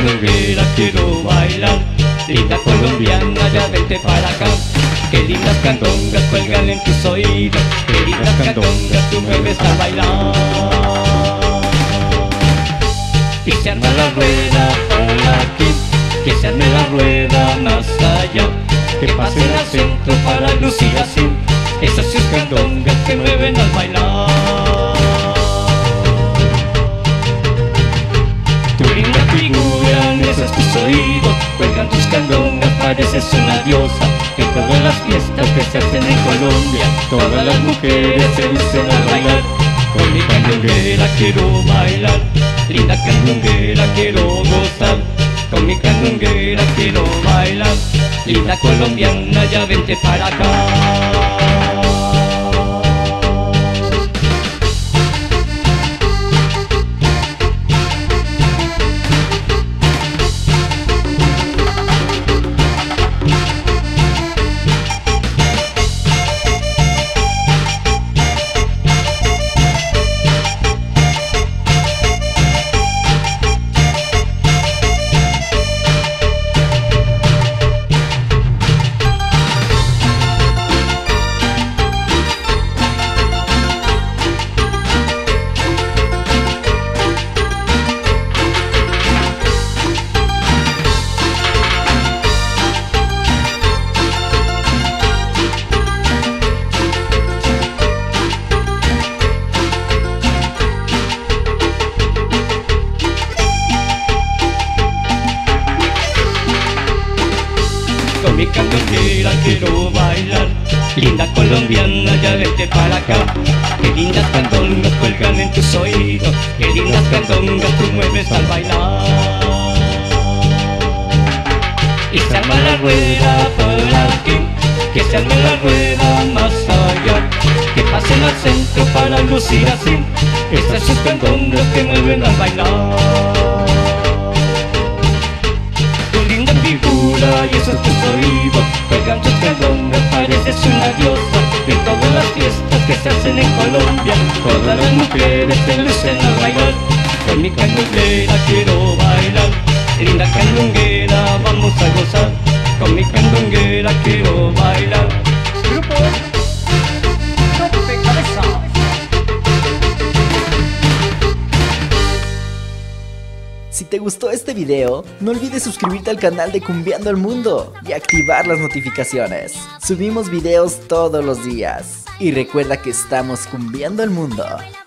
candonguera quiero bailar. Linda colombiana, ya vente para acá. Qué lindas candongas cuelgan en tus oídos. Qué lindas candongas tú mueves al bailar. Y se arma la rueda por aquí, que se arme la rueda más allá. Que pasen al centro para lucir así esas sus candongas que mueven al bailar. Tu linda figura en esos tus oídos, cuelgan tus candongas, pareces una diosa. En todas las fiestas que se hacen en Colombia, todas las mujeres se lucen al bailar. Con mi candonguera quiero bailar, linda candonguera quiero gozar. Con mi candonguera quiero bailar, linda colombiana, ya vente para acá. Con mi candonguera quiero bailar, linda colombiana, ya vente para acá. Qué lindas candongas cuelgan en tus oídos, qué lindas candongas tú mueves al bailar. Y se arma la rueda por aquí, que se arme la rueda más allá. Que pasen al centro para lucir así esas sus candongas que mueven al bailar. Y esos tus oídos, cuelgan tus candongas, pareces una diosa. En todas las fiestas que se hacen en Colombia, todas las mujeres se lucen al bailar. Con mi candonguera quiero bailar, linda candonguera, vamos a gozar. Con mi candonguera quiero bailar. Grupo Rompecabezas. Si te gustó este video, no olvides suscribirte al canal de Cumbiando el Mundo y activar las notificaciones. Subimos videos todos los días. Y recuerda que estamos cumbiando el mundo.